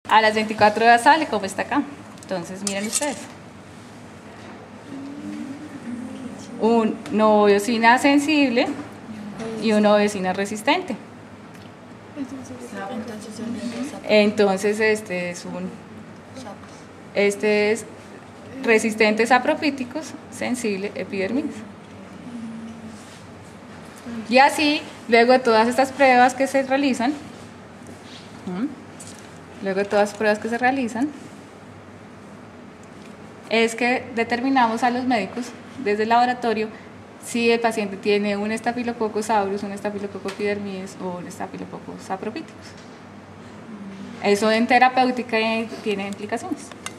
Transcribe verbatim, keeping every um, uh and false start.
A las veinticuatro horas sale como está acá. Entonces, miren ustedes. Un novocina sensible y una novocina resistente. Entonces, este es un... Este es resistente sapropíticos, sensible epidermis. Y así, luego de todas estas pruebas que se realizan, luego de todas las pruebas que se realizan, es que determinamos a los médicos desde el laboratorio si el paciente tiene un Staphylococcus aureus, un Staphylococcus epidermidis o un Staphylococcus sapropíticos. Eso en terapéutica tiene implicaciones.